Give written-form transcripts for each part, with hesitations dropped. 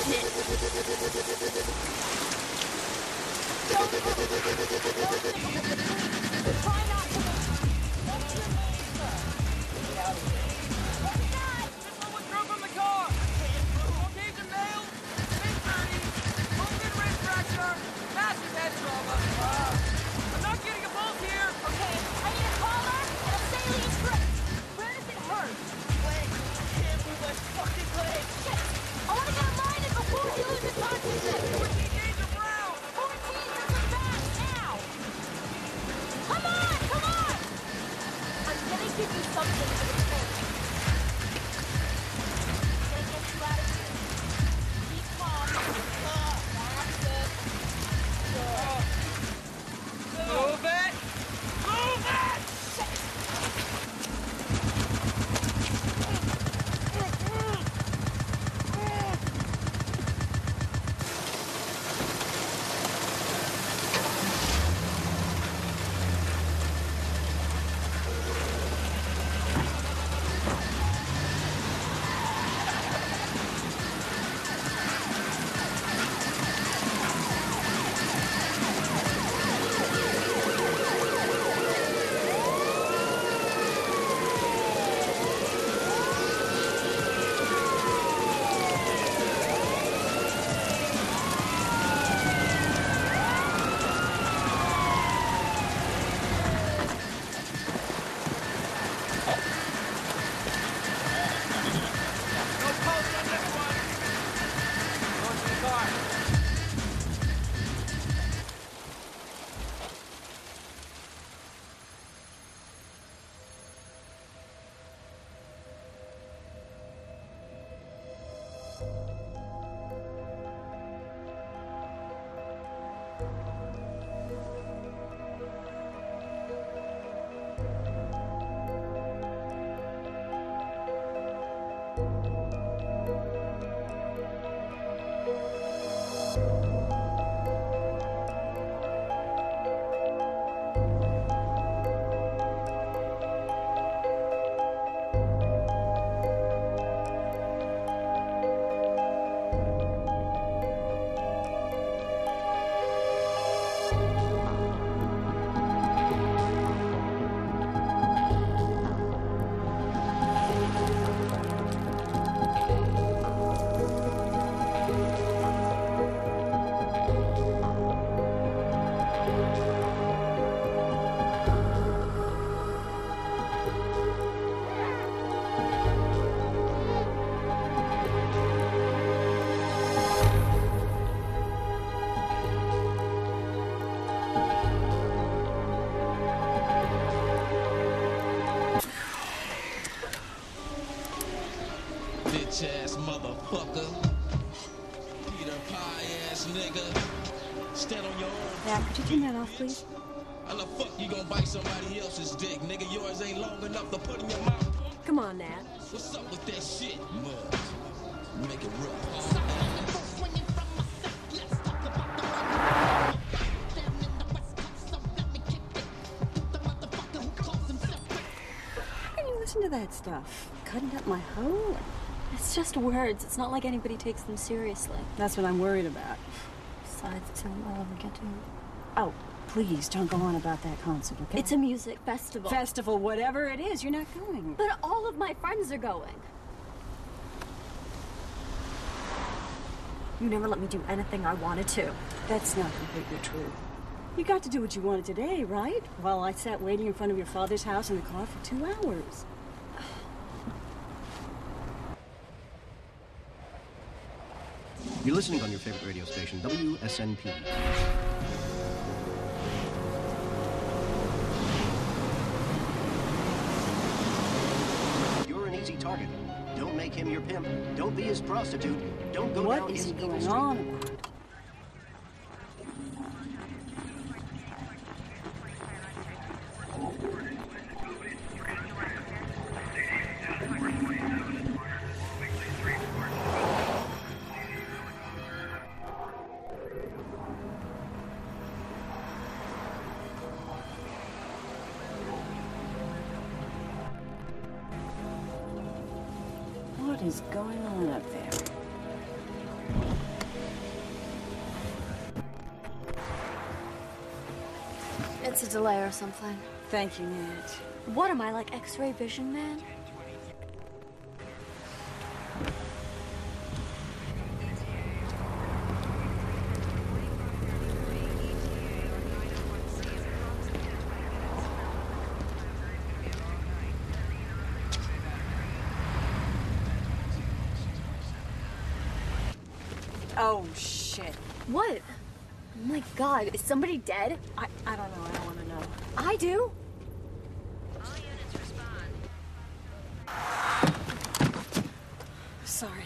Try not to move. What's your name, sir? Get out of here. What guy? Someone threw from the car. Caucasian male, mid-30s, open wrist fracture, massive head trauma. I'm not getting a pulse here. Okay, I need a collar and a saline strip. Where does it hurt? Leg. Can't move my fucking leg. Shit. I want to get a line in before he loses consciousness. 14 gauge of brown. 14, you're so fast now. Come on, come on. I'm gonna give you something for the pain. I'm gonna get you out of here. Keep calm. That's it. Good. Move it! Move it! Bitch-ass motherfucker. Peter Pie-ass nigga. Stand on your own. Yeah, could you turn that off, please? How the fuck you gonna bite somebody else's dick, nigga? Yours ain't long enough to put in your mouth. Come on, Nat. What's up with that shit, mud? Make it real. How can you listen to that stuff? Cutting up my hoe? It's just words. It's not like anybody takes them seriously. That's what I'm worried about. Besides, it's not all ever get to. Oh, please don't go on about that concert, okay? It's a music festival. Festival, whatever it is, you're not going. But all of my friends are going. You never let me do anything I wanted to. That's not completely true. You got to do what you wanted today, right? While I sat waiting in front of your father's house in the car for 2 hours. You're listening on your favorite radio station, WSNP. You're an easy target. Don't make him your pimp. Don't be his prostitute. Don't go down What is his he evil going street. on about? What is going on up there? It's a delay or something. Thank you, Nat. What am I, like X-ray vision, man? Oh, shit. What? Oh my God, is somebody dead? I don't know. I don't want to know. I do. Sorry.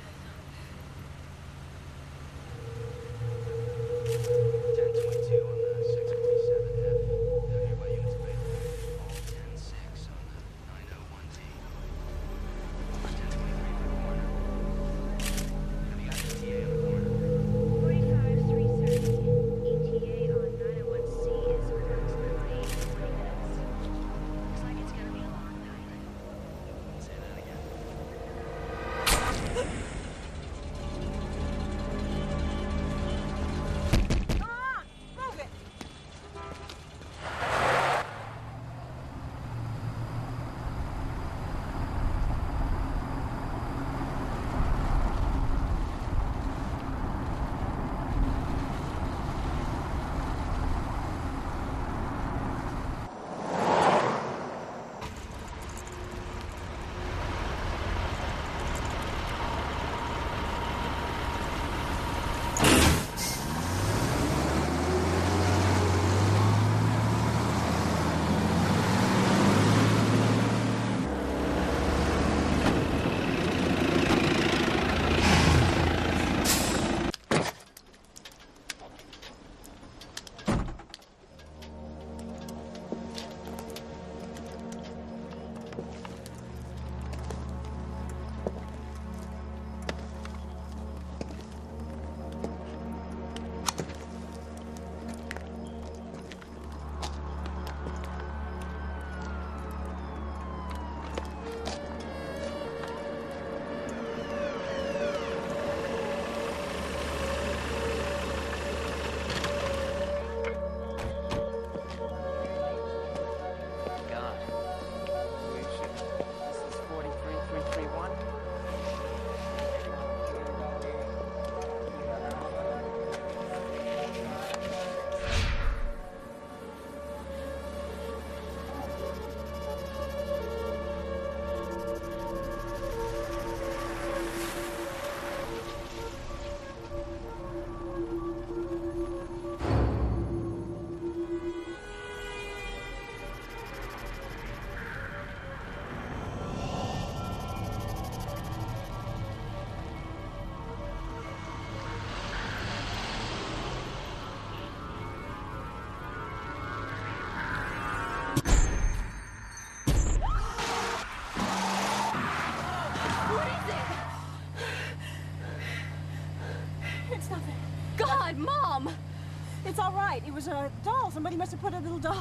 God, Mom! It's all right. It was a doll. Somebody must have put a little doll.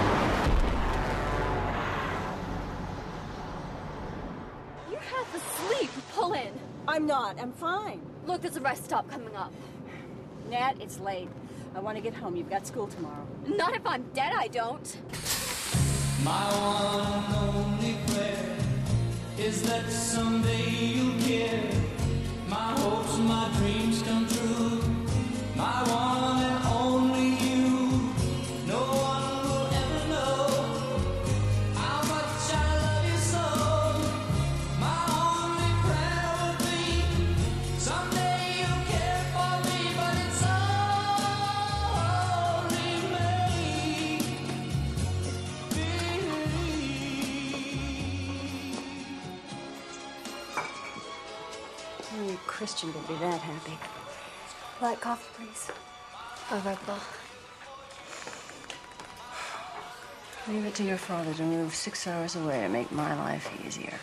You're half asleep. Pull in. I'm not. I'm fine. Look, there's a rest stop coming up. Nat, it's late. I want to get home. You've got school tomorrow. Not if I'm dead, I don't. My one and only prayer is that someday you'll care. My hopes, my dreams come true. My one and only you. No one will ever know how much I love you so. My only prayer will be someday you'll care for me, but it's Only a Christian would be that happy. Light coffee, please. A Red Bull. Leave it to your father to move 6 hours away and make my life easier.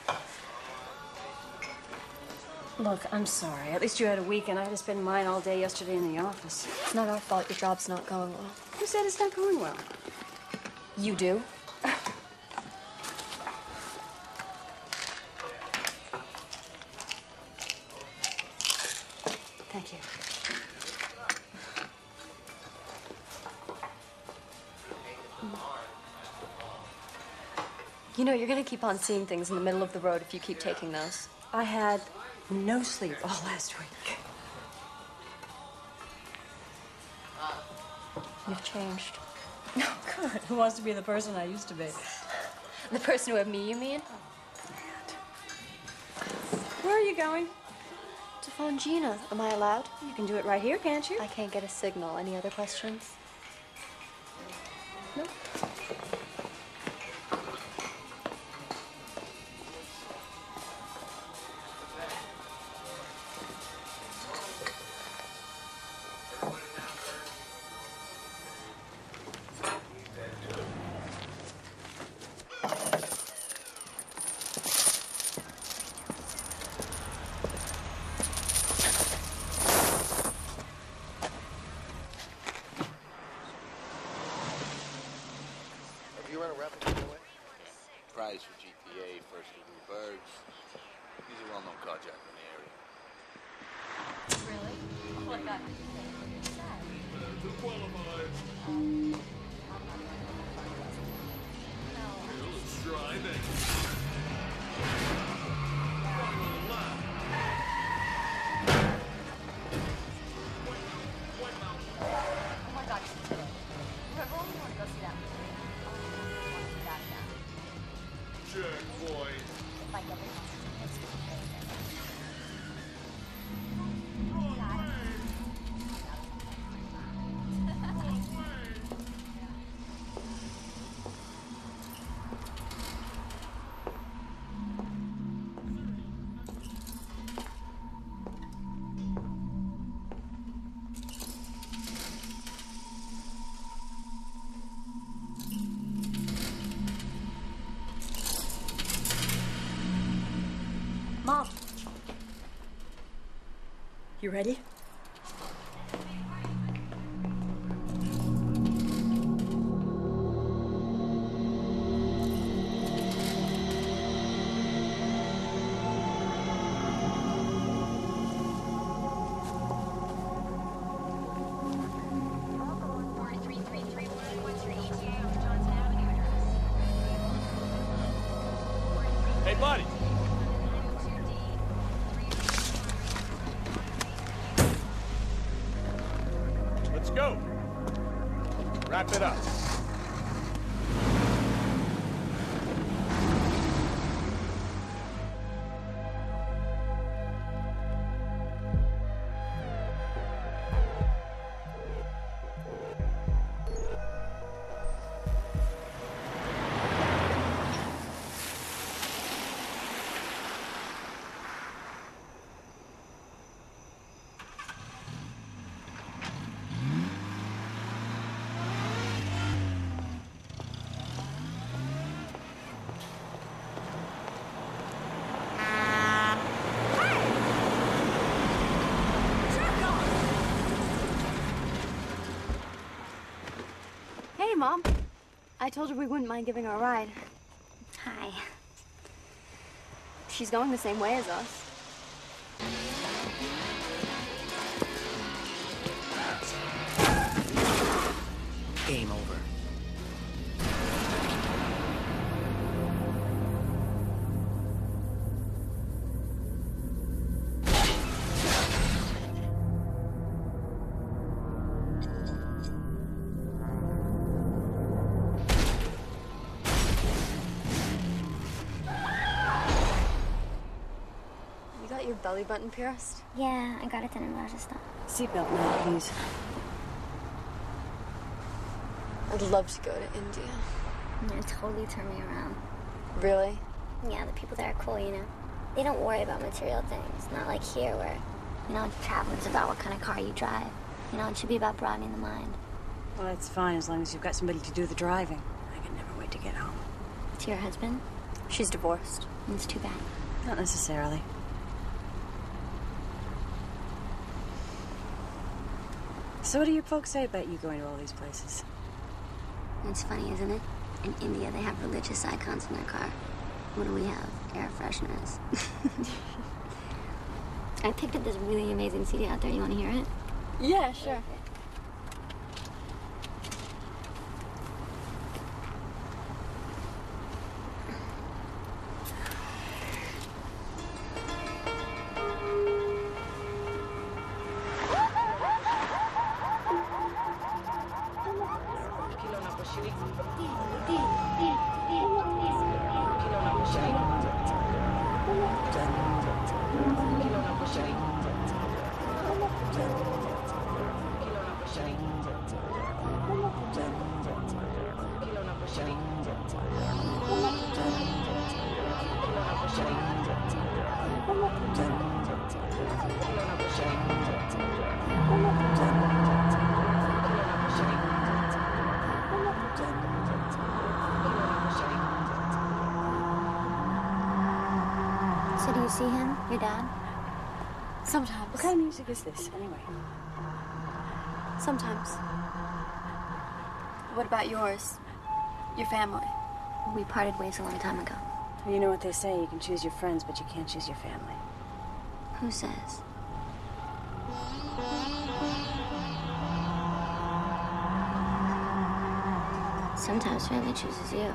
Look, I'm sorry. At least you had a weekend. I had to spend mine all day yesterday in the office. It's not our fault your job's not going well. Who said it's not going well? You do? Thank you. You know, you're gonna keep on seeing things in the middle of the road if you keep taking those. I had no sleep all last week. You've changed. No, good. Who wants to be the person I used to be? The person who had me, you mean? Where are you going? To phone Gina. Am I allowed? You can do it right here, can't you? I can't get a signal. Any other questions? No. Prize for GTA, First Degree Birds. He's a well-known carjacker in the area. Really? Oh my God. Mom. You ready? Hey, buddy. Let's go. Wrap it up. Hey, Mom. I told her we wouldn't mind giving her a ride. Hi. She's going the same way as us. Game over. You got your belly button pierced? Yeah, I got it done in Rajasthan. Seatbelt now, please. I'd love to go to India. It totally turned me around. Really? Yeah, the people there are cool, you know. They don't worry about material things. Not like here where, you know, traveling's about what kind of car you drive. You know, it should be about broadening the mind. Well, that's fine as long as you've got somebody to do the driving. I can never wait to get home. To your husband? She's divorced. It's too bad. Not necessarily. So what do your folks say about you going to all these places? It's funny, isn't it? In India, they have religious icons in their car. What do we have? Air fresheners. I picked up this really amazing CD out there. You want to hear it? Yeah, sure. your dad? Sometimes. What kind of music is this, anyway? Sometimes. What about yours? Your family? We parted ways a long time ago. Well, you know what they say, you can choose your friends, but you can't choose your family. Who says? Sometimes family chooses you.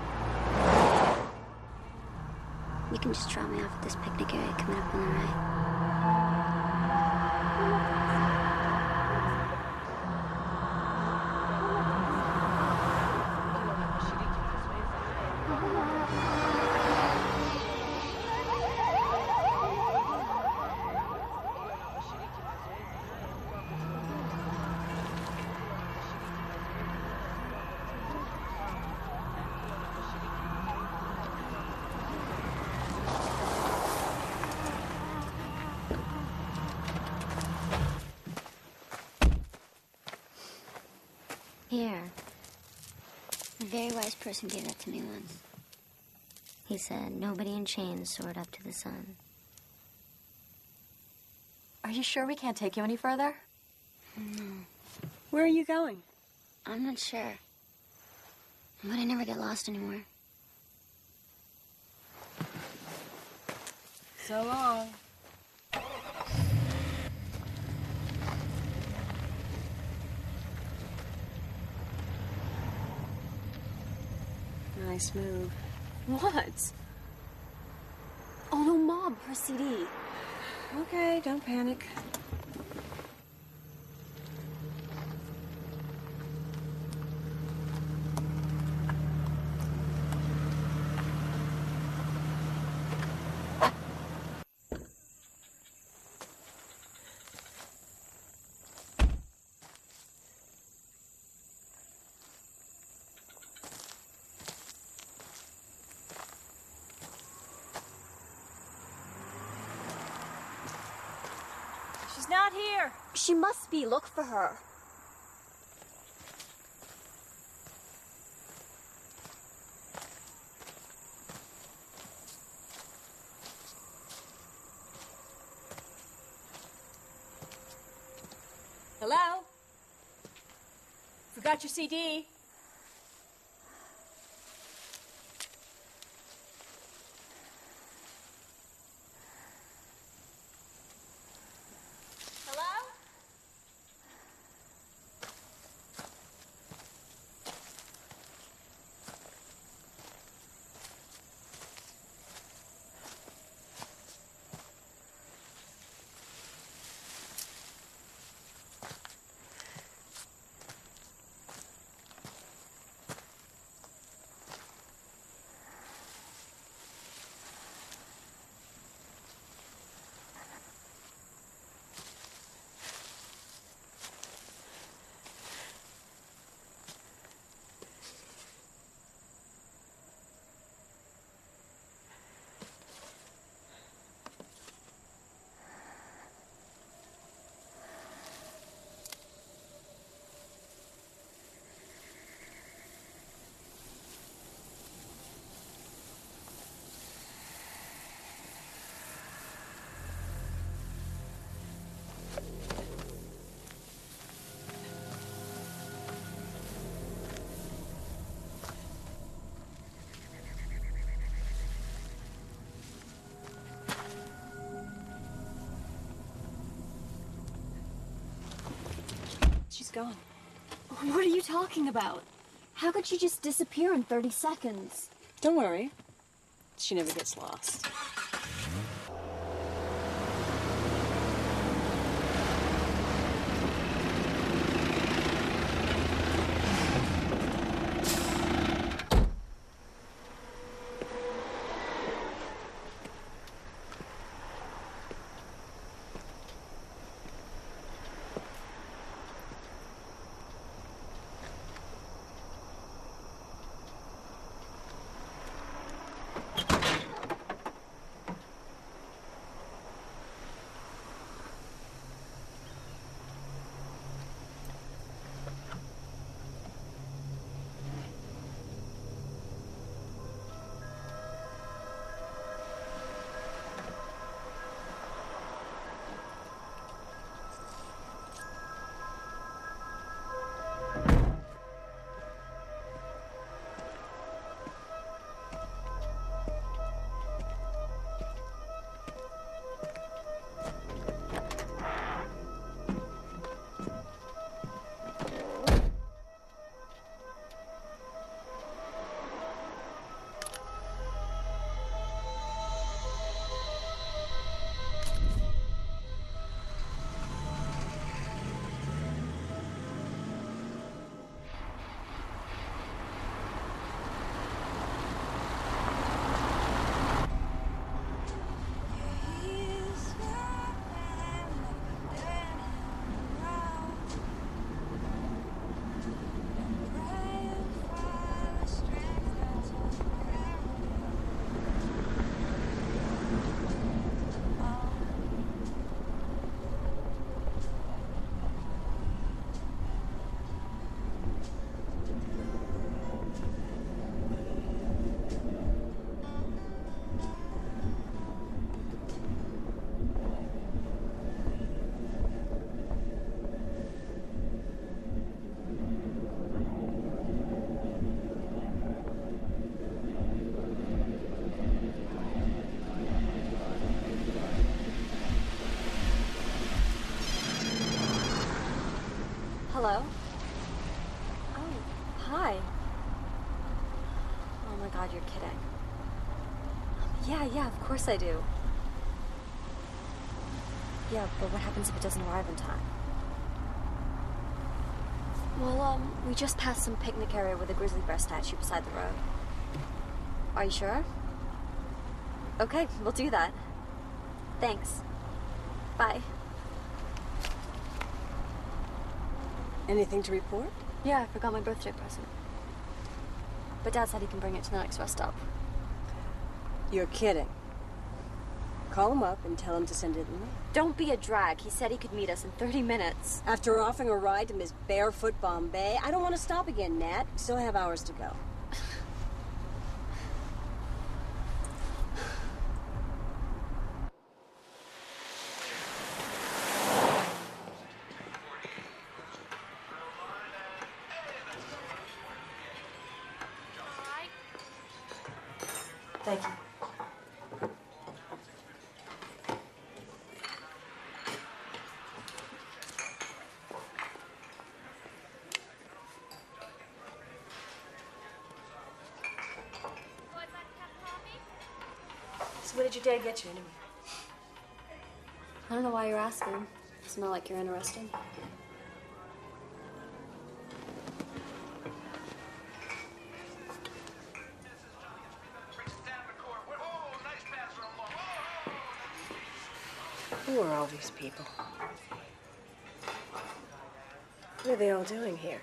You can just drop me off at this picnic area coming up on the right. Here. A very wise person gave that to me once. He said, nobody in chains soared up to the sun. Are you sure we can't take you any further? No, Where are you going? I'm not sure. But I never get lost anymore. So long. Nice move. What? Oh no, Mom, her CD. Okay, don't panic. She's not here. She must be. Look for her. Hello? Forgot your CD. Hello? She's gone. What are you talking about? How could she just disappear in 30 seconds? Don't worry. She never gets lost. Hello? Oh, hi. Oh my God, you're kidding. Yeah, of course I do. Yeah, but what happens if it doesn't arrive in time? Well, we just passed some picnic area with a grizzly bear statue beside the road. Are you sure? Okay, we'll do that. Thanks. Bye. Anything to report? Yeah, I forgot my birthday present. But Dad said he can bring it to the next rest stop. You're kidding. Call him up and tell him to send it in the mail. Don't be a drag. He said he could meet us in 30 minutes. After offering a ride to Miss Barefoot Bombay, I don't want to stop again, Nat. We still have hours to go. Thank you. So what did your dad get you anyway? I don't know why you're asking. It's not like you're interested. Who are all these people? What are they all doing here?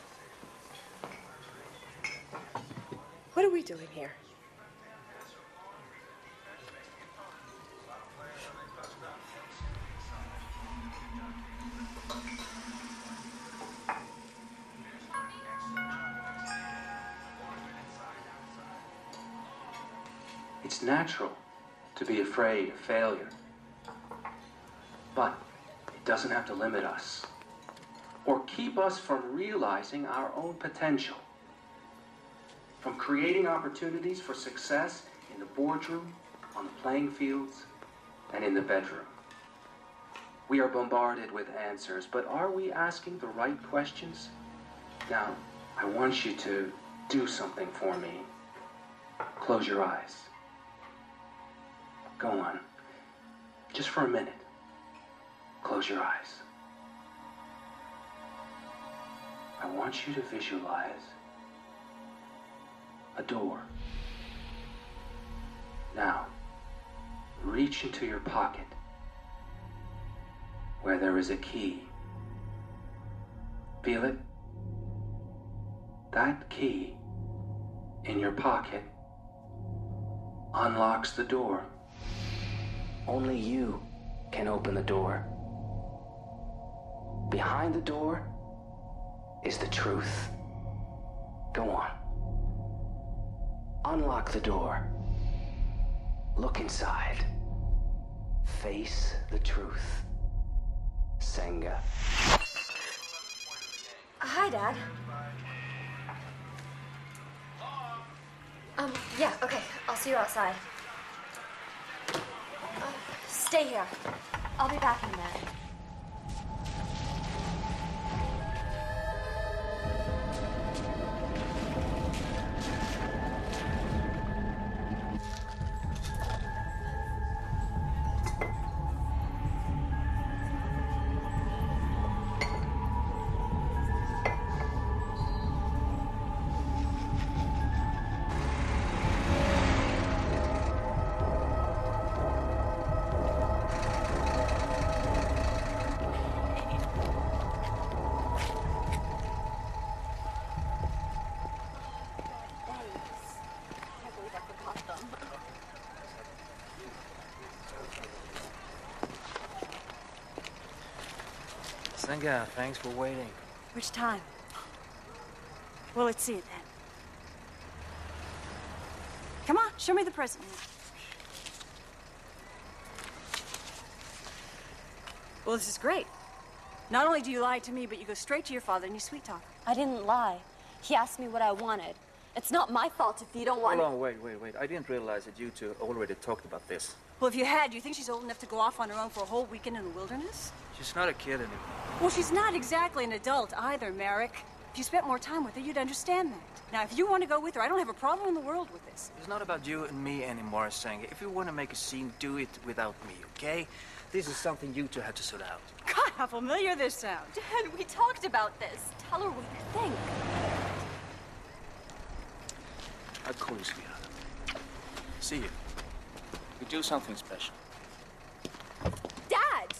What are we doing here? It's natural to be afraid of failure. But it doesn't have to limit us or keep us from realizing our own potential, from creating opportunities for success in the boardroom, on the playing fields, and in the bedroom. We are bombarded with answers, but are we asking the right questions? Now, I want you to do something for me. Close your eyes. Go on, just for a minute. Close your eyes. I want you to visualize a door. Now, reach into your pocket where there is a key. Feel it? That key in your pocket unlocks the door. Only you can open the door. Behind the door is the truth. Go on. Unlock the door. Look inside. Face the truth. Senga. Hi, Dad. Yeah, okay. I'll see you outside. Stay here. I'll be back in a minute. Senga, thanks for waiting. Which time? Well, let's see it then. Come on, show me the present. Well, this is great. Not only do you lie to me, but you go straight to your father and you sweet talk. I didn't lie. He asked me what I wanted. It's not my fault if you don't want... Hold on, wait. I didn't realize that you two already talked about this. Well, if you had, do you think she's old enough to go off on her own for a whole weekend in the wilderness? She's not a kid anymore. Well, she's not exactly an adult either, Merrick. If you spent more time with her, you'd understand that. Now, if you want to go with her, I don't have a problem in the world with this. It's not about you and me anymore, Senga. If you want to make a scene, do it without me, okay? This is something you two have to sort out. God, how familiar this sounds. Dad, we talked about this. Tell her what you think. I'll call you, sweetheart. See you. We do something special. Dad!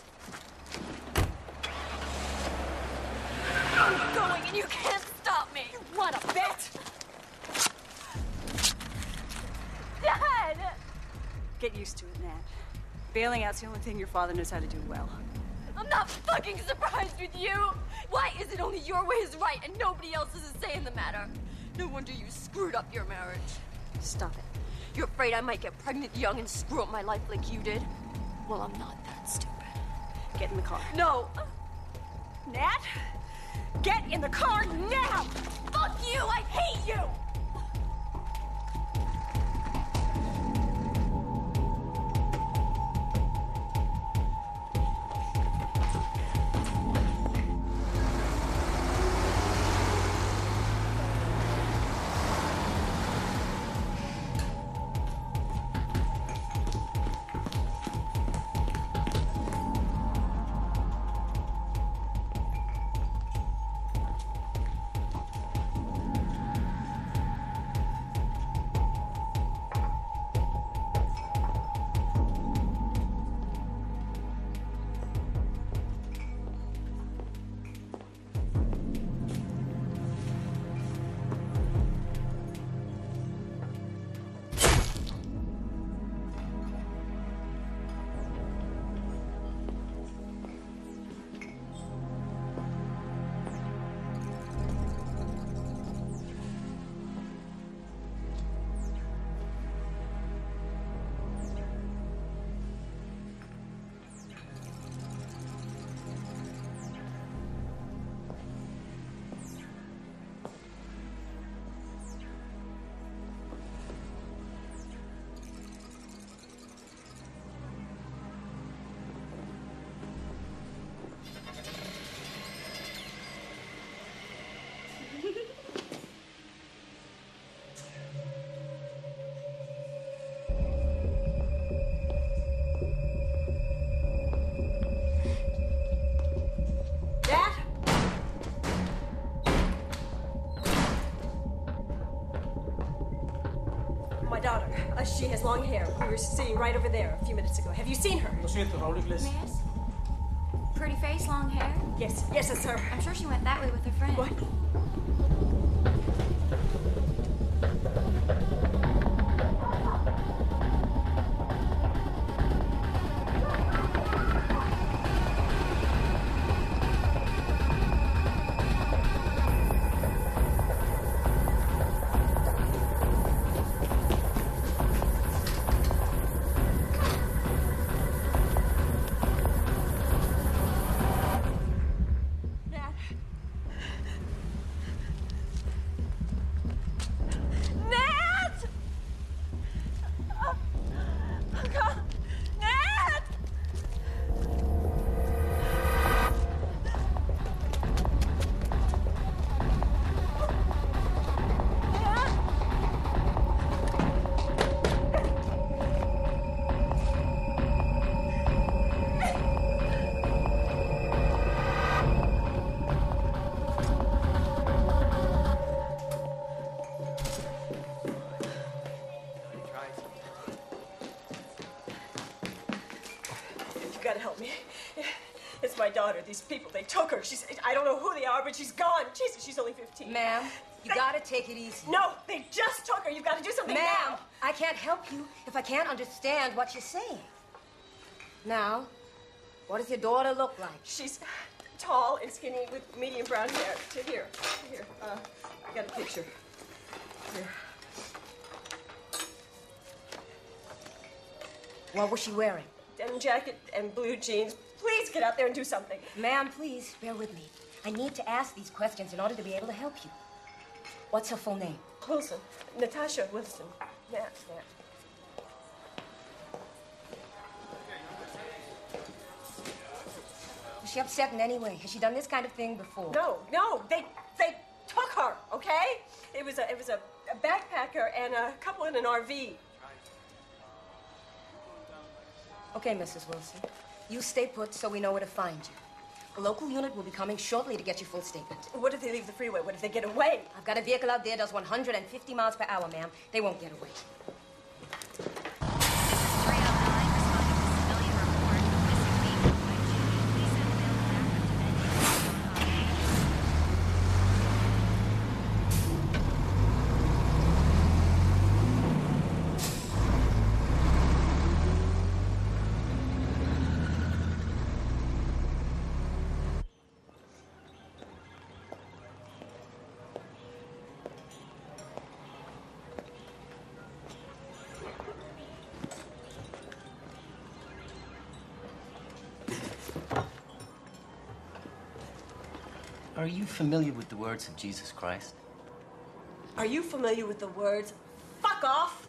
I'm going and you can't stop me. You want a bet? Dad! Get used to it, Nat. Bailing out's the only thing your father knows how to do well. I'm not fucking surprised with you. Why is it only your way is right and nobody else has a say in the matter? No wonder you screwed up your marriage. Stop it. You're afraid I might get pregnant young and screw up my life like you did? Well, I'm not that stupid. Get in the car. No! Nat, get in the car now! Fuck you! I hate you! She has long hair. We were sitting right over there a few minutes ago. Have you seen her? Lo siento, no hablo inglés. Miss? Pretty face, long hair? Yes, yes, that's her. I'm sure she went that way with her friend. What? My daughter, these people, they took her. I don't know who they are, but she's gone. Jesus, she's only 15. Ma'am, you gotta take it easy. No, they just took her. You've got to do something now. Ma'am, I can't help you if I can't understand what you're saying. Now, what does your daughter look like? She's tall and skinny with medium brown hair. Here. I got a picture. Here. What was she wearing? Denim jacket and blue jeans. Please get out there and do something. Ma'am, please, bear with me. I need to ask these questions in order to be able to help you. What's her full name? Wilson. Natasha Wilson. Nat. she upset in any way? Has she done this kind of thing before? No, they took her, okay? It was a backpacker and a couple in an RV. Okay, Mrs. Wilson. You stay put so we know where to find you. A local unit will be coming shortly to get your full statement. What if they leave the freeway? What if they get away? I've got a vehicle out there does 150 miles per hour, ma'am. They won't get away. Are you familiar with the words of Jesus Christ? Are you familiar with the words, fuck off?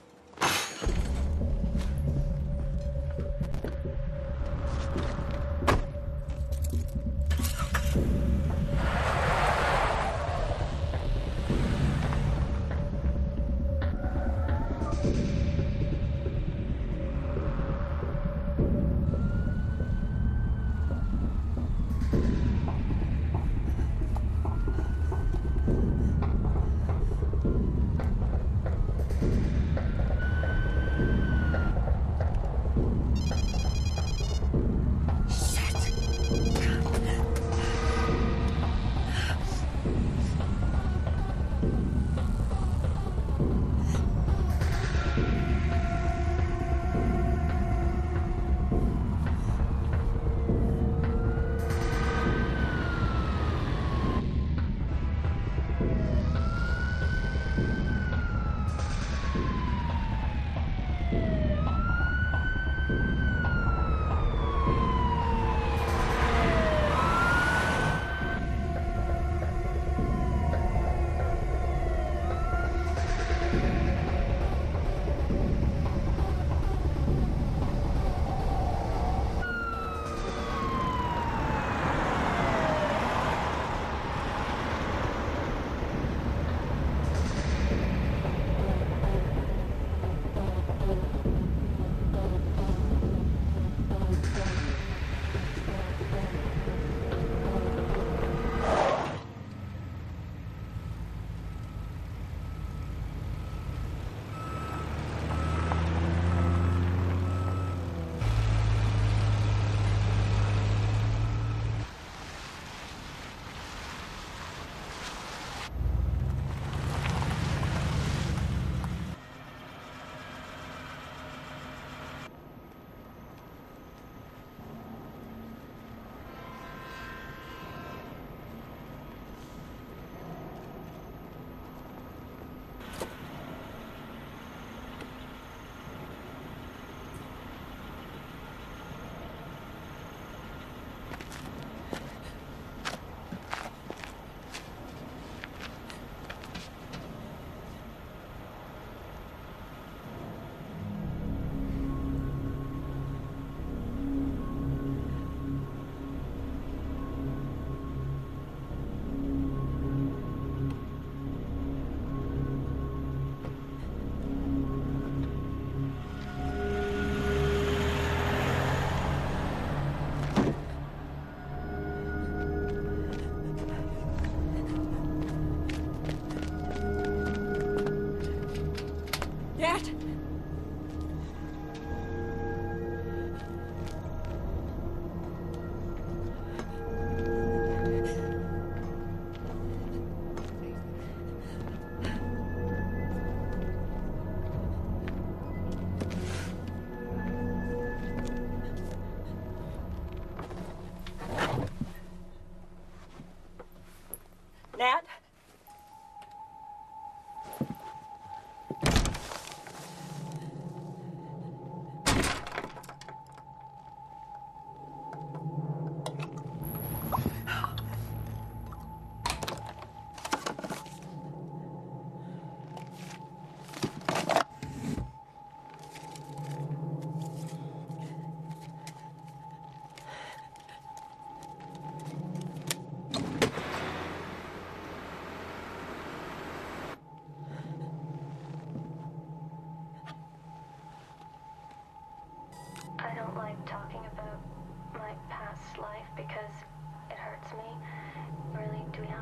Nat?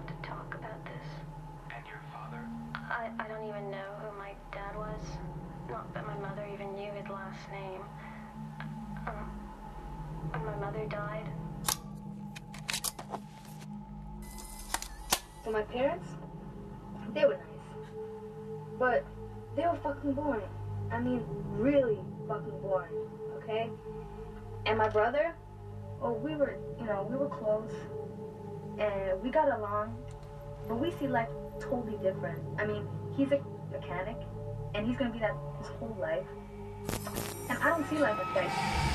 want to talk about this. And your father? I don't even know who my dad was. Not that my mother even knew his last name. When my mother died. So my parents, they were nice. But they were fucking boring. I mean, really fucking boring, okay? And my brother, well, we were close. And we got along. But we see life totally different. I mean, he's a mechanic. And he's gonna be that his whole life. And I don't see life like that.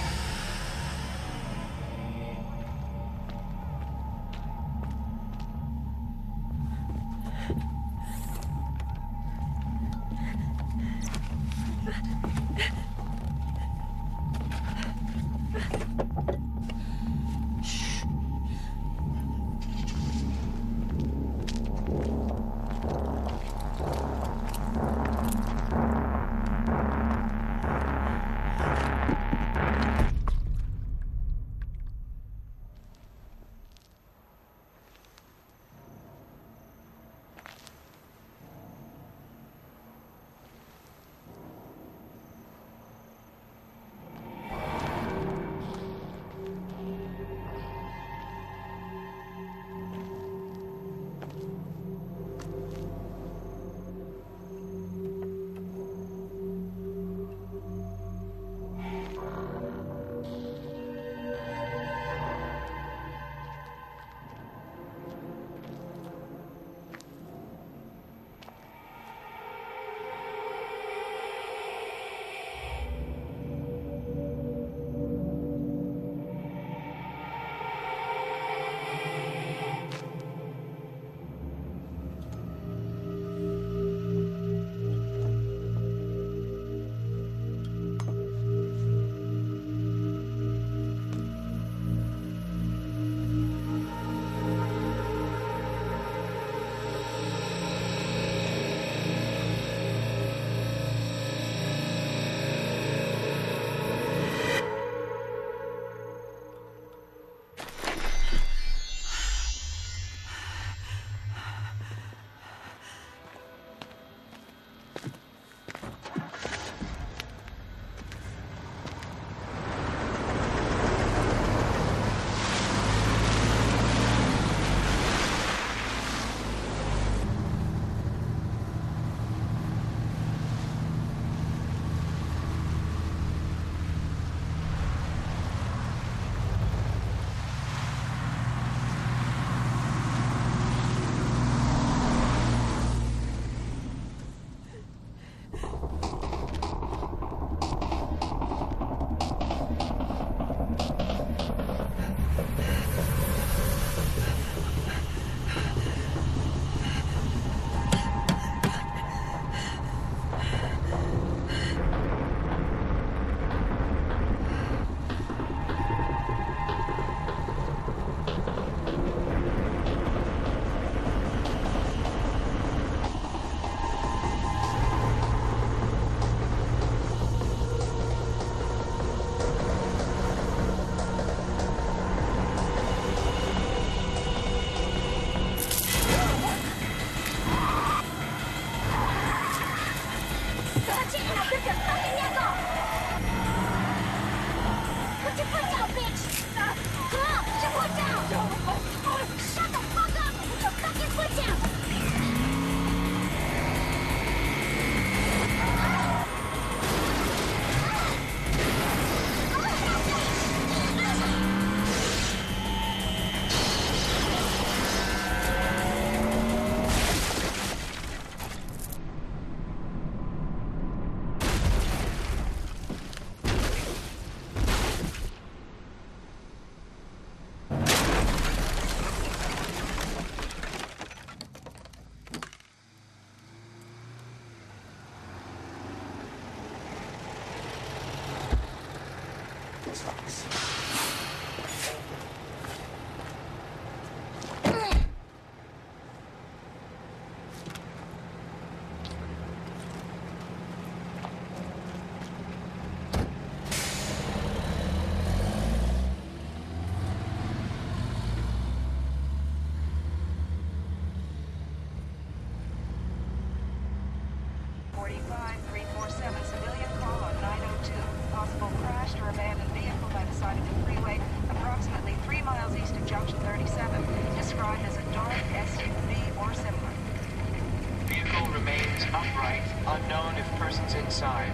inside.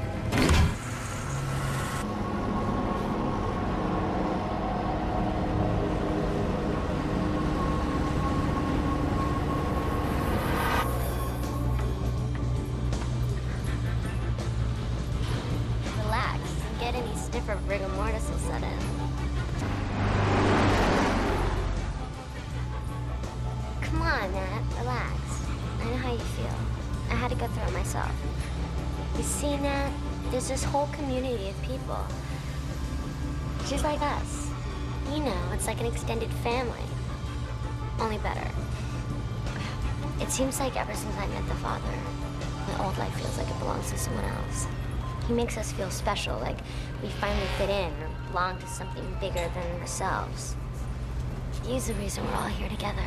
Relax. Get any stiffer rigor mortis will set in. Come on, Matt. Relax. I know how you feel. I had to go through it myself. You see, Nat? There's this whole community of people. Just like us. You know, it's like an extended family. Only better. It seems like ever since I met the father, my old life feels like it belongs to someone else. He makes us feel special, like we finally fit in or belong to something bigger than ourselves. He's the reason we're all here together.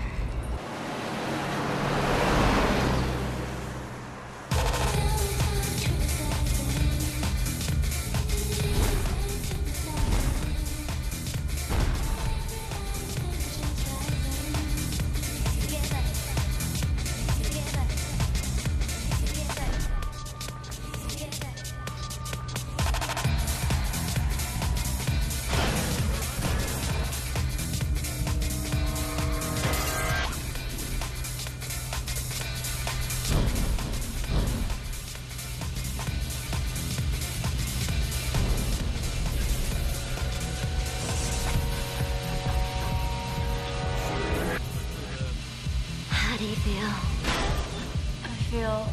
How do you feel? I feel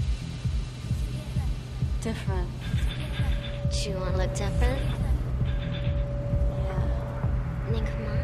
different. Do you want to look different? Yeah. Then come on.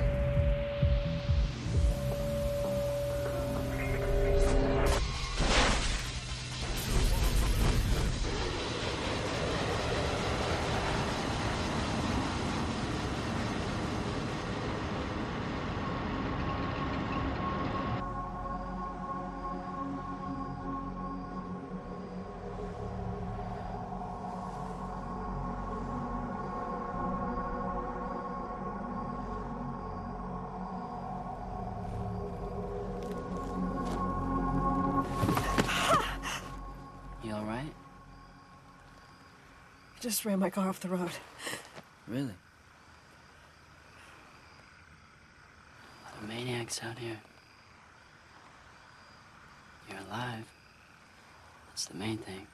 You all right? Just ran my car off the road. Really? A lot of maniacs out here. You're alive. That's the main thing.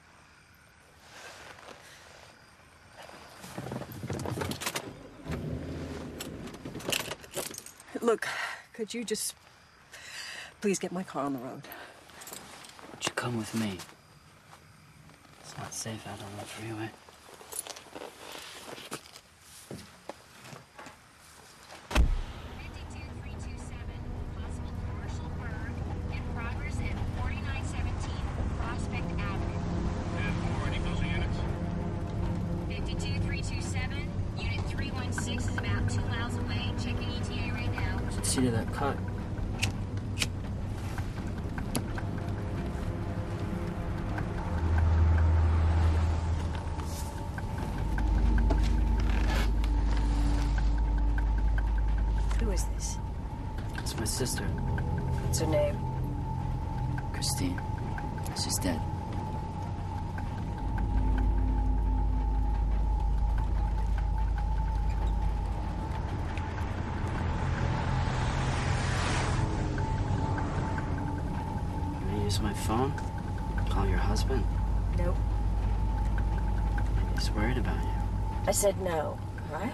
Look, could you just please get my car on the road? Would you come with me? It's not safe out on the freeway. See to that cut. Who is this? It's my sister, What's her name? Christine. She's dead. Use my phone? Call your husband? No. He's worried about you. I said no, right?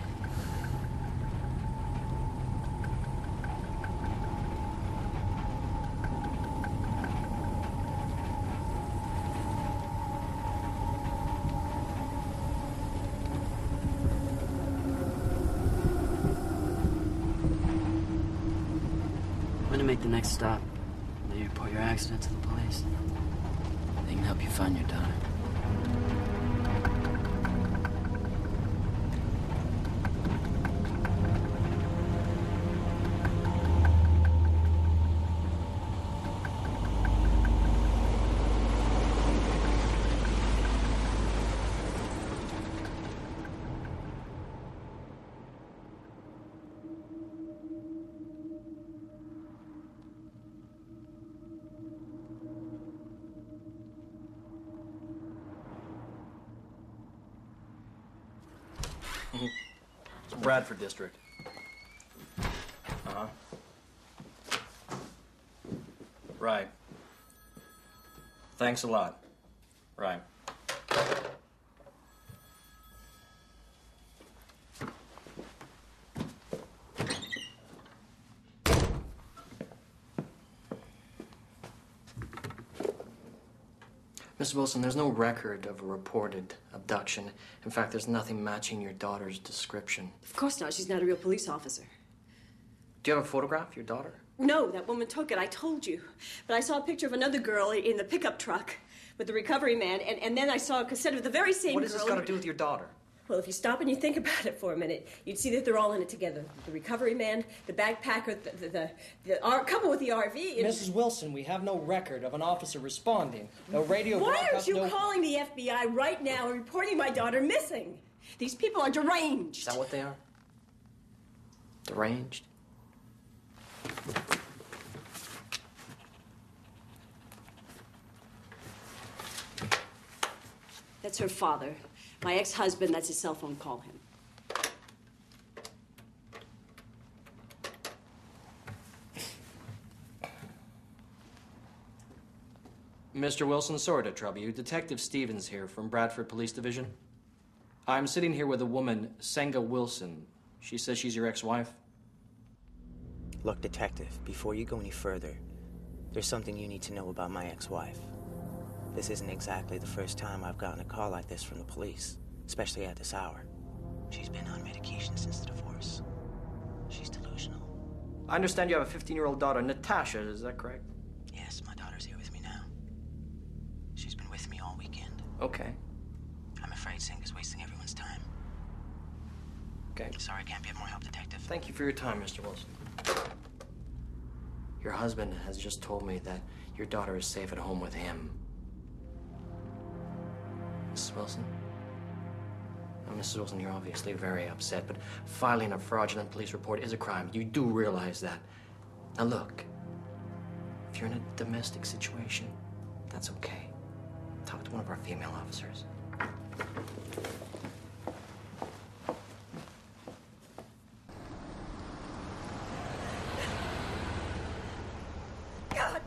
When to make the next stop? Maybe report your accident to the police. They can help you find your daughter. It's Bradford District. Uh-huh. Right. Thanks a lot. Right. Miss Wilson, there's no record of a reported abduction. In fact, there's nothing matching your daughter's description. Of course not. She's not a real police officer. Do you have a photograph of your daughter? No, that woman took it. I told you. But I saw a picture of another girl in the pickup truck with the recovery man, and then I saw a cassette of the very same girl. What has this got to do with your daughter? Well, if you stop and you think about it for a minute, you'd see that they're all in it together. The recovery man, the backpacker, the couple with the RV. And... Mrs. Wilson, we have no record of an officer responding. No radio Why broadcast, aren't you no... calling the FBI right now and reporting my daughter missing? These people are deranged. Is that what they are? Deranged? That's her father. My ex-husband, that's his cell phone. Call him. Mr. Wilson, sorry to trouble you. Detective Stevens here from Bradford Police Division. I'm sitting here with a woman, Senga Wilson. She says she's your ex-wife. Look, Detective, before you go any further, there's something you need to know about my ex-wife. This isn't exactly the first time I've gotten a call like this from the police, especially at this hour. She's been on medication since the divorce. She's delusional. I understand you have a 15-year-old daughter, Natasha, is that correct? Yes, my daughter's here with me now. She's been with me all weekend. Okay. I'm afraid Senga's wasting everyone's time. Okay. Sorry I can't be of more help, Detective. Thank you for your time, Mr. Wilson. Your husband has just told me that your daughter is safe at home with him. Mrs. Wilson? Now, Mrs. Wilson, you're obviously very upset, but filing a fraudulent police report is a crime. You do realize that. Now, look, if you're in a domestic situation, that's okay. Talk to one of our female officers. God.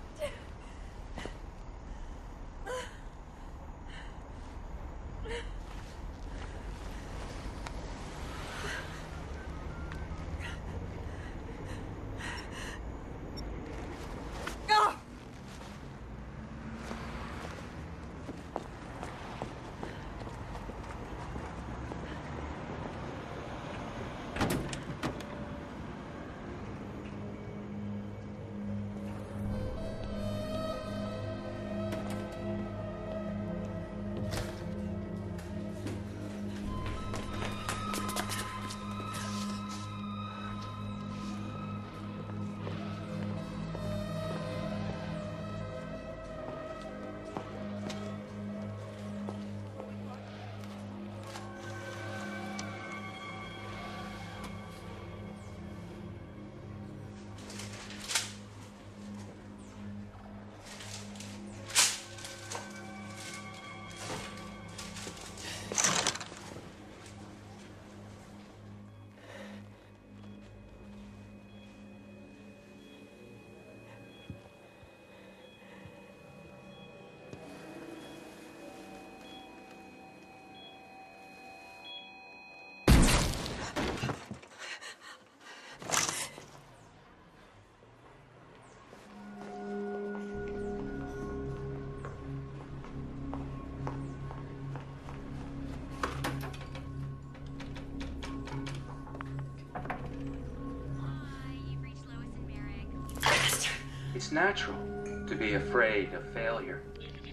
It's natural to be afraid of failure.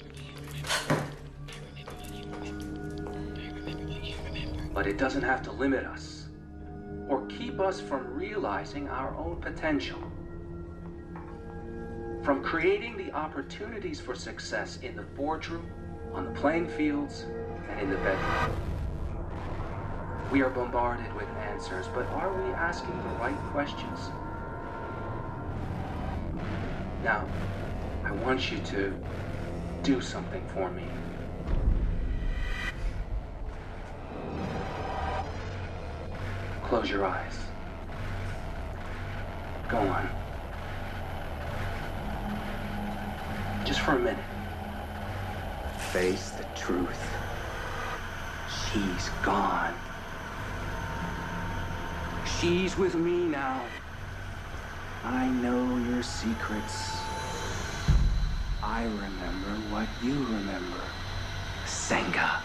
But it doesn't have to limit us or keep us from realizing our own potential. From creating the opportunities for success in the boardroom, on the playing fields, and in the bedroom. We are bombarded with answers, but are we asking the right questions? Now, I want you to do something for me. Close your eyes. Go on. Just for a minute. Face the truth. She's gone. She's with me now. I know your secrets. I remember what you remember. Senga.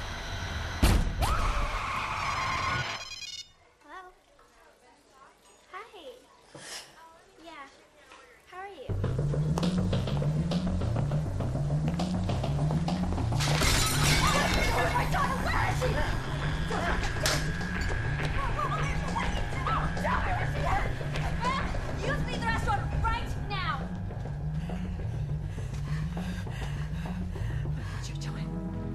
Hello? Hi. Yeah. How are you? My daughter, where is she? You leave the restaurant right now! What you doing?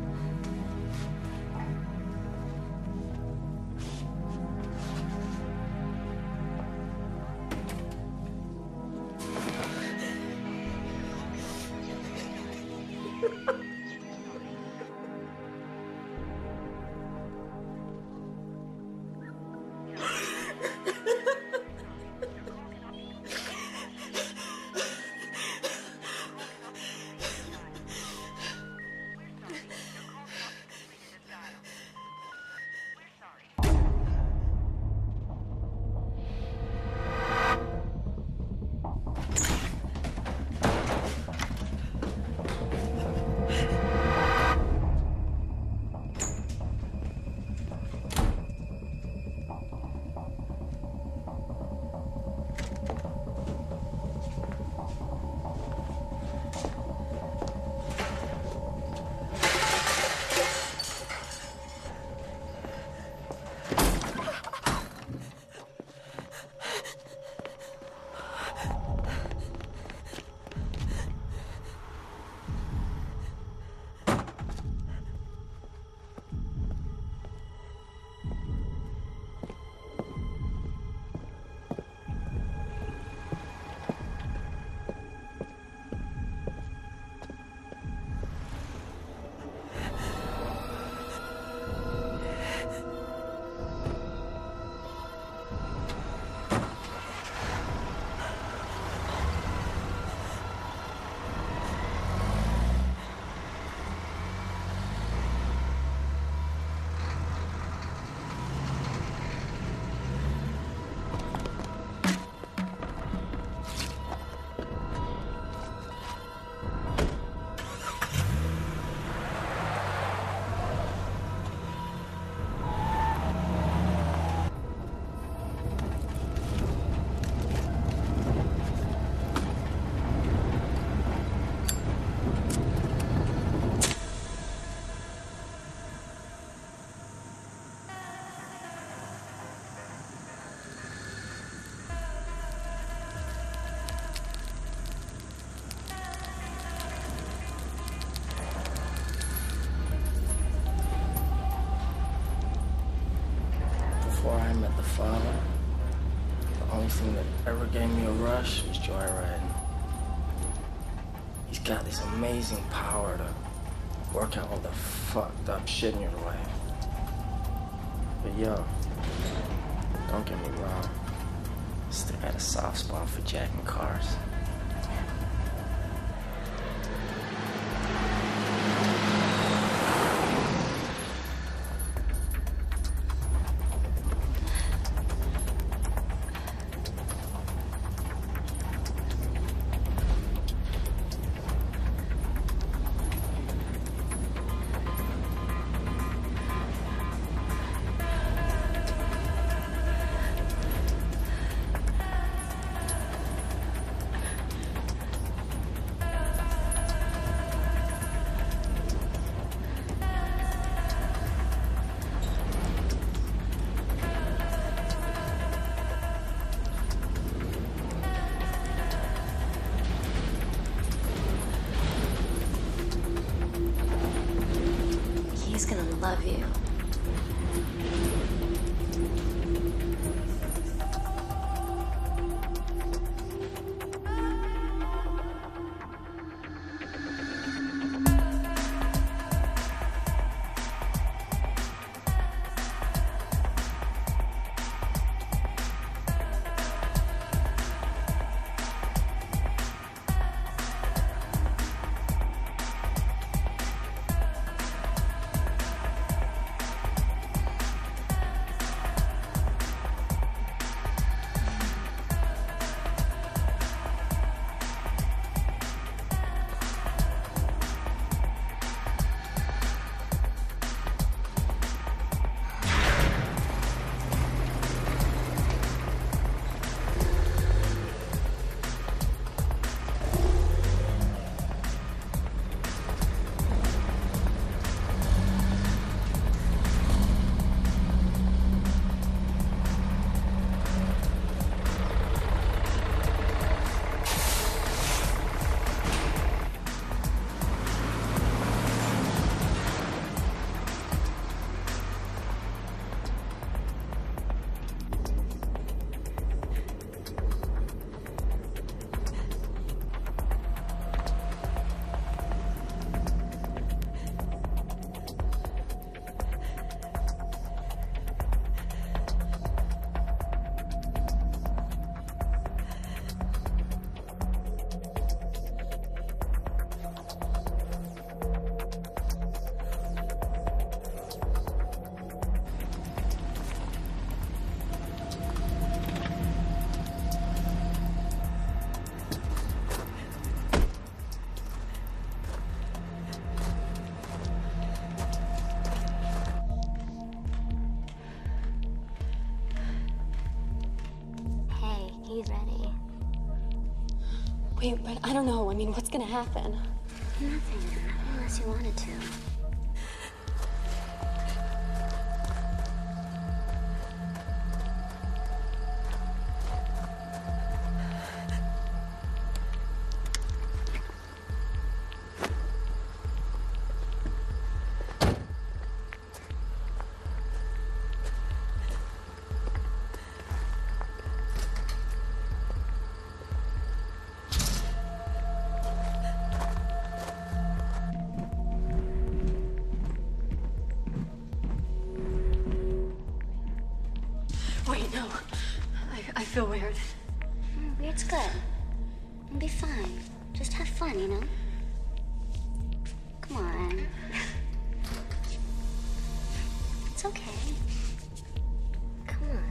Before I met the father, the only thing that ever gave me a rush was joyriding. He's got this amazing power to work out all the fucked up shit in your life. But yo, don't get me wrong, I still got a soft spot for jacking cars. He's gonna love you. Okay, but I don't know. I mean, what's gonna happen? Nothing unless you wanted to. Wait, no. I feel weird. Weird's good. It'll be fine. Just have fun, you know? Come on. It's okay. Come on.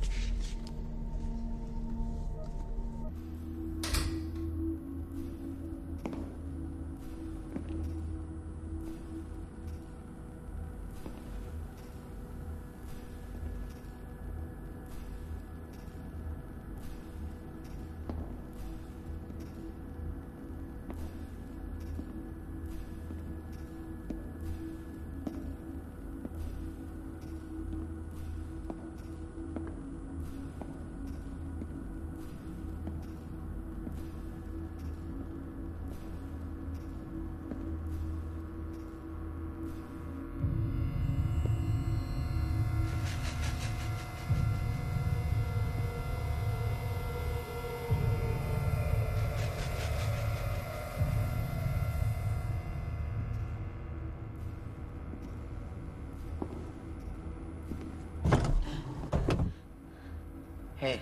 Hey.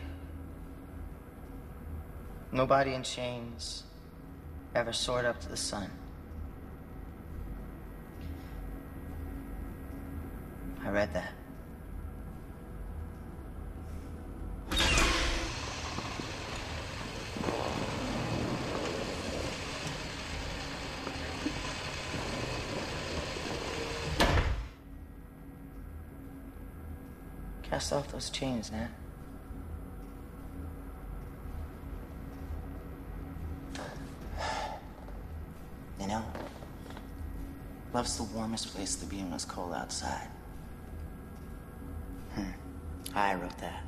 Nobody in chains ever soared up to the sun. I read that. Cast off those chains, Nat. You know, love's the warmest place to be when it's cold outside. I wrote that.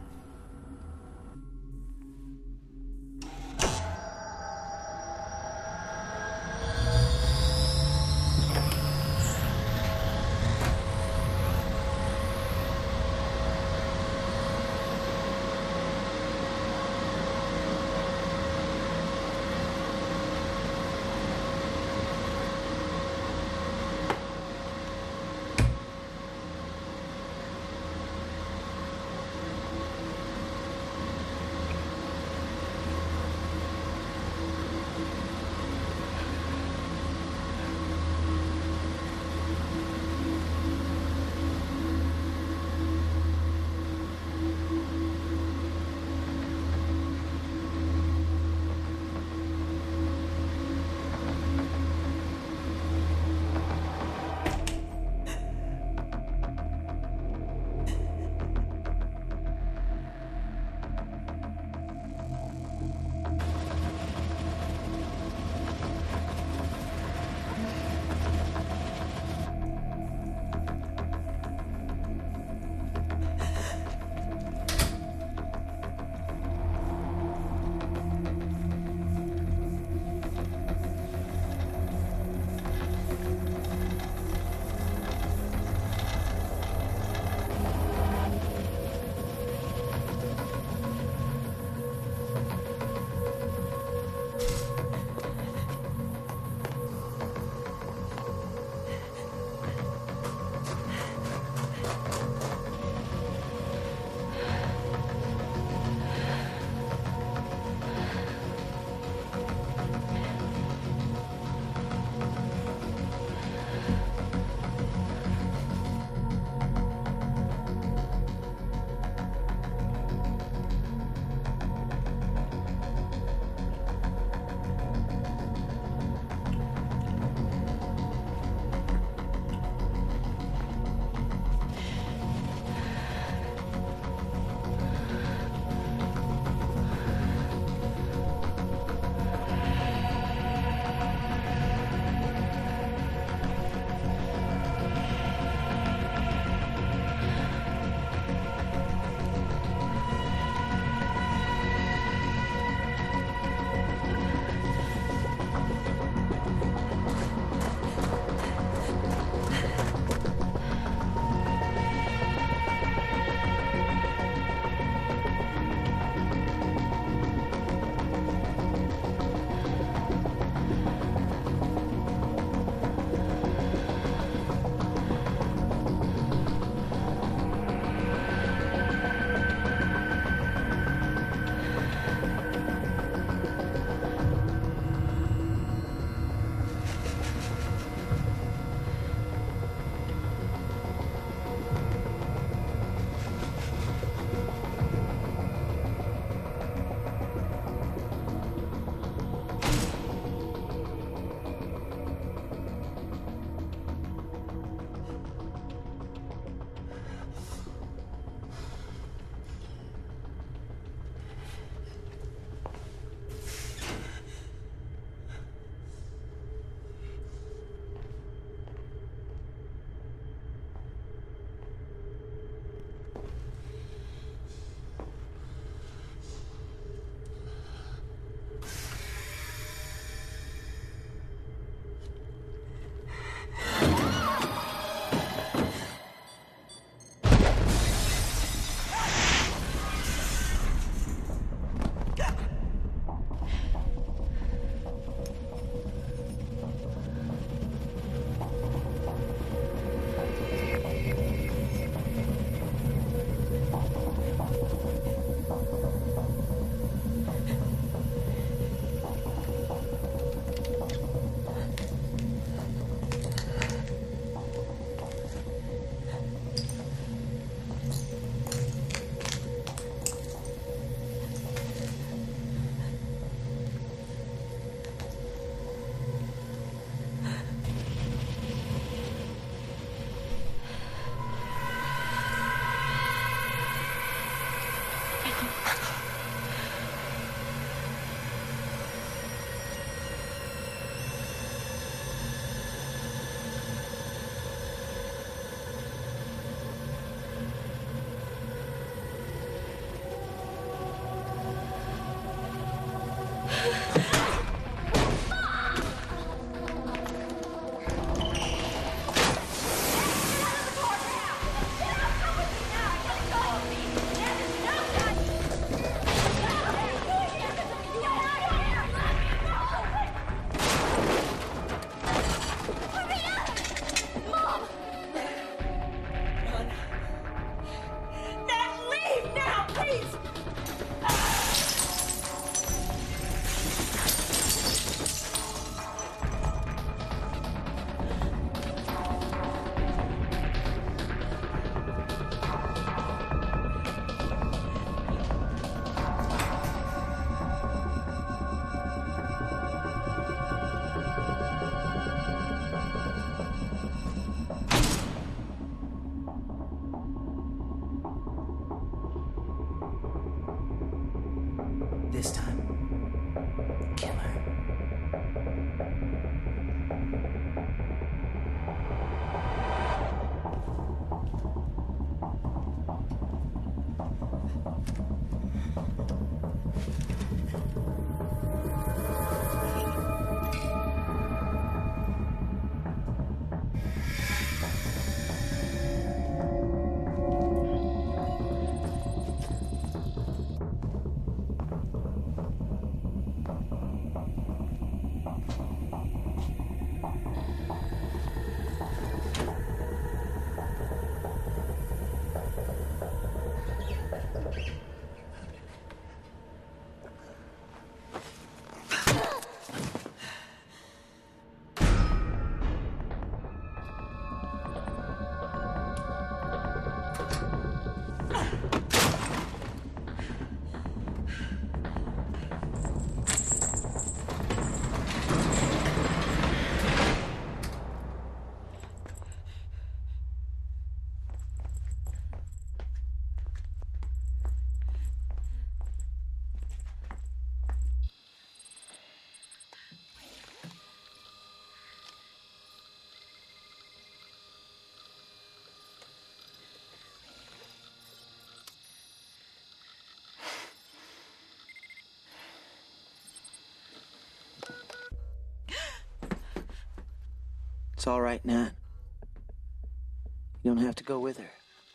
It's all right, Nat. You don't have to go with her.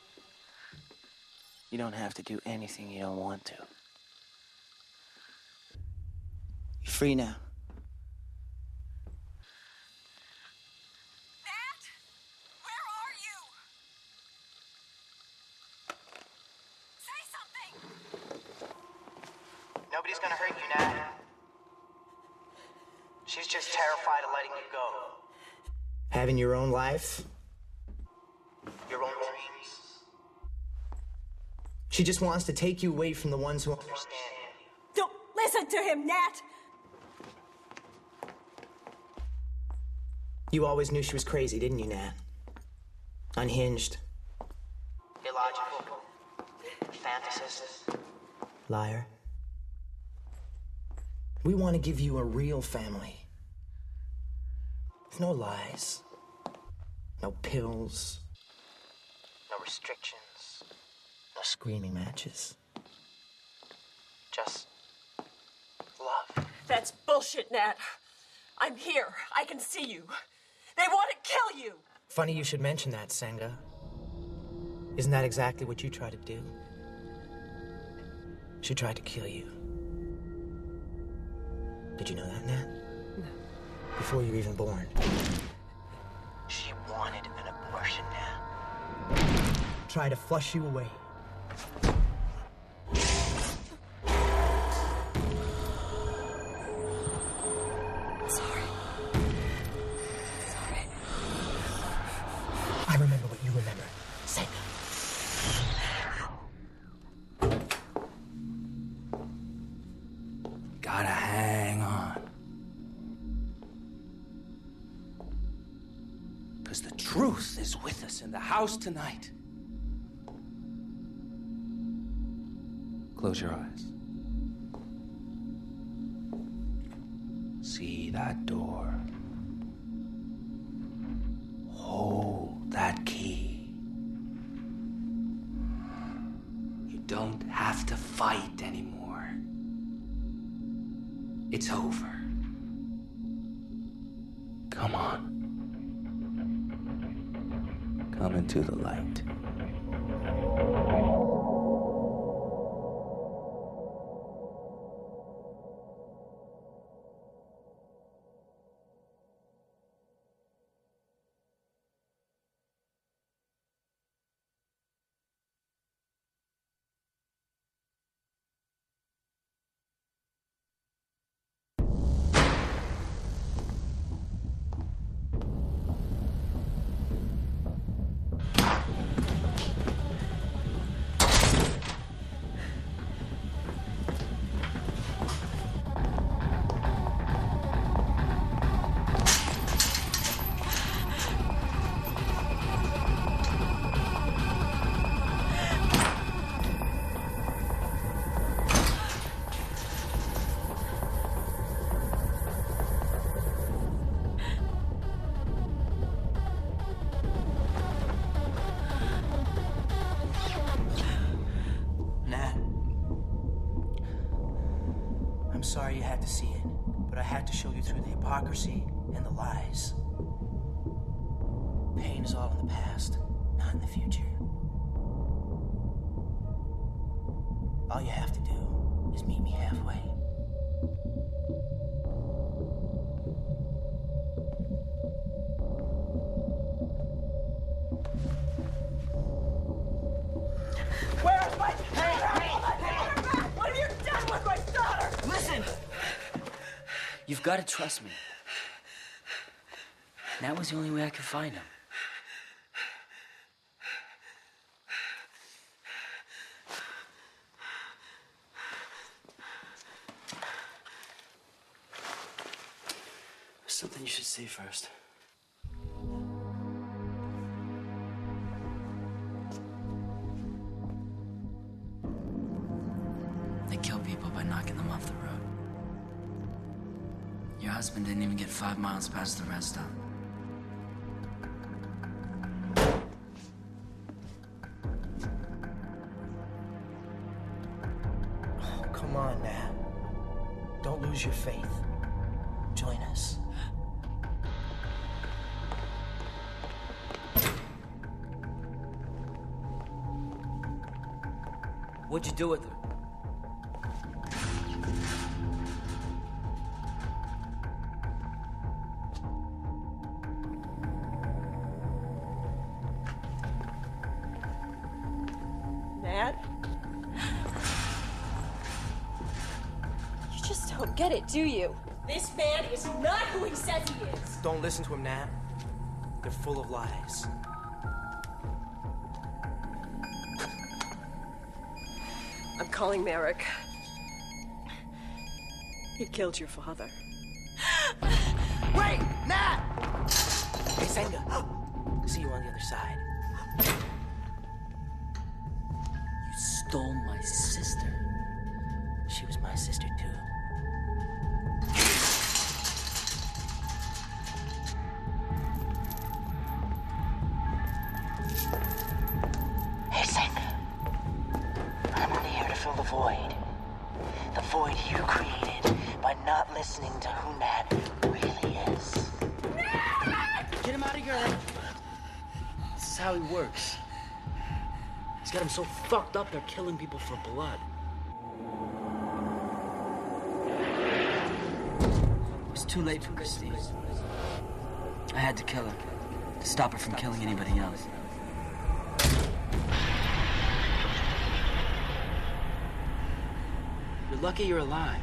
You don't have to do anything you don't want to. You're free now. Nat? Where are you? Say something! Nobody's gonna hurt you, Nat. She's just terrified of letting you go. Having your own life, your own dreams. She just wants to take you away from the ones who understand you. Don't listen to him, Nat! You always knew she was crazy, didn't you, Nat? Unhinged. Illogical. Fantasist. Liar. We want to give you a real family. With no lies. No pills. No restrictions. No screaming matches. Just love. That's bullshit, Nat. I'm here. I can see you. They want to kill you. Funny you should mention that, Senga. Isn't that exactly what you tried to do? She tried to kill you. Did you know that, Nat? No. Before you were even born. She wanted an abortion, Nat. Try to flush you away. Sorry. I remember what you remember. Senga. Gotta hang on. Because the truth is with us in the house tonight. Close your eyes. See that door. Hold that key. You don't have to fight anymore. It's over. Come on. Come into the light. I'm sorry you had to see it, but I had to show you through the hypocrisy and the lies. Pain is all in the past, not in the future. All you have to do is meet me halfway. You've got to trust me. That was the only way I could find him. There's something you should see first. They kill people by knocking them off the road. Your husband didn't even get 5 miles past the rest stop. Oh, come on, Nat. Don't lose your faith. Join us. What'd you do with her? Nat? You just don't get it, do you? This man is not who he says he is. Don't listen to him, Nat. They're full of lies. I'm calling Merrick. He killed your father. Wait! Nat! Hey, Senga. See you on the other side. You stole my sister. She was my sister, too. Hey, Senga. I'm only here to fill the void. The void you created by not listening to who Nat really is. Get him out of here. This is how he works. He's got him so fucked up they're killing people for blood. It was too late for Christine. I had to kill her to stop her from killing anybody else. You're lucky you're alive.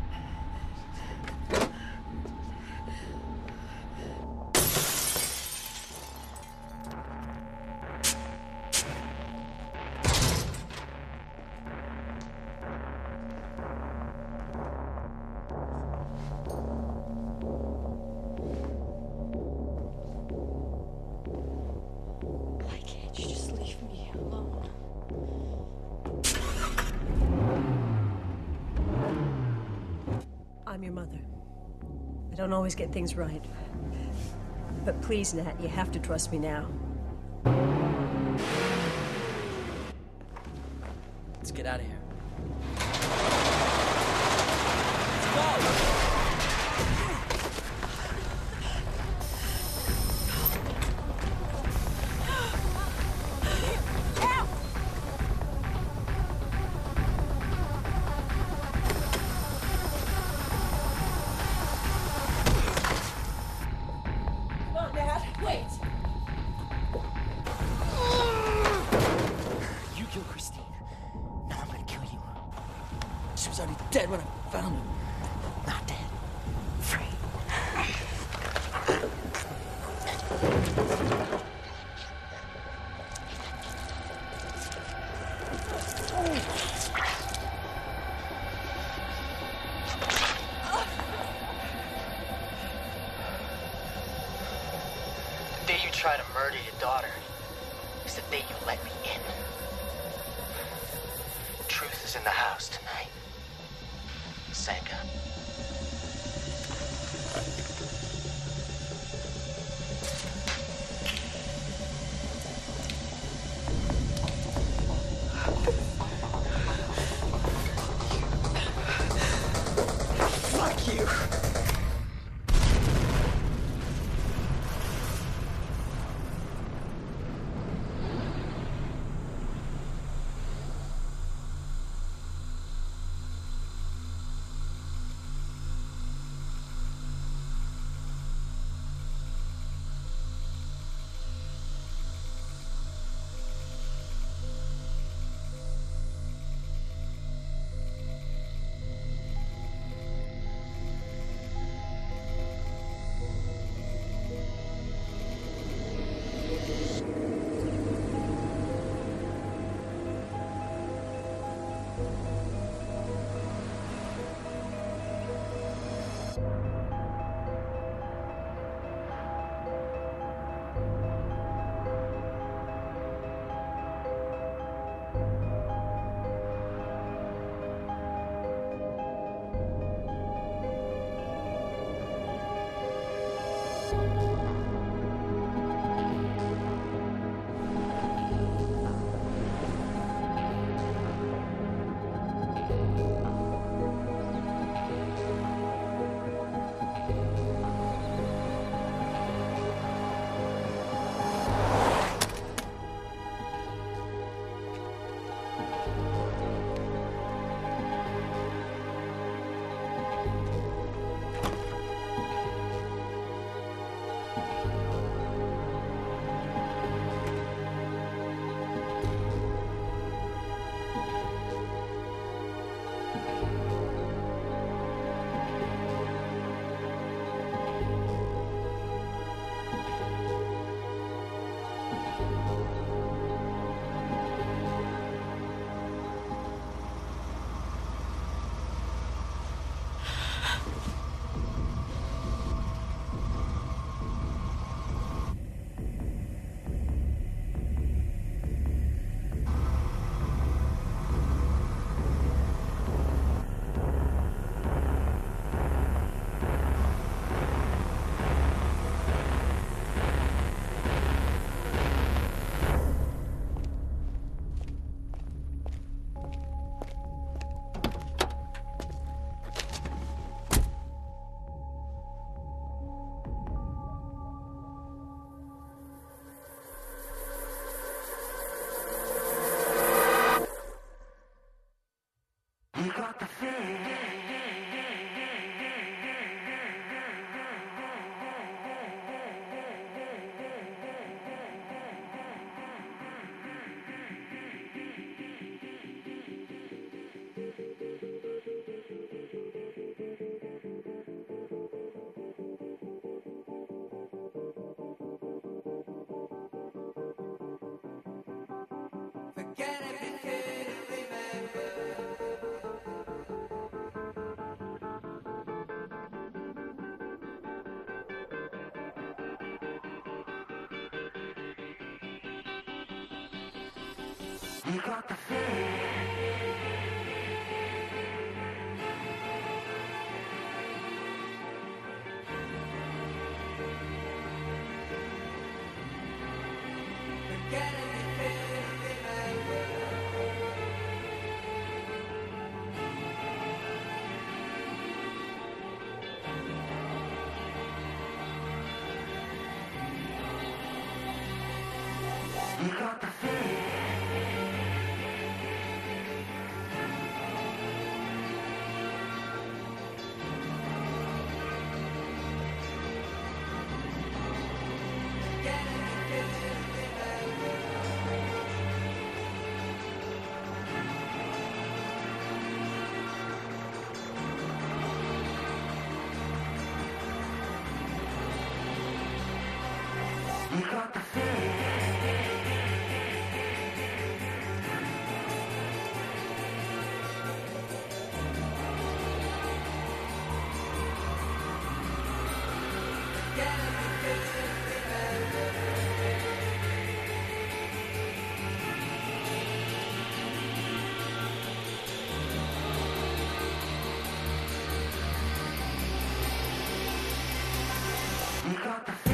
Why can't you just leave me alone? I'm your mother. I don't always get things right. But please, Nat, you have to trust me now. Let's get out of here. Come on, Nat, wait. You killed Christine. Now I'm gonna kill you. She was already dead when I found her. Not dead. Free. The day you try to murder your daughter is the day you let me in. Truth is in the house tonight. Senga. Fuck you. You got the feeling. You got the feeling. You got the feeling. You got the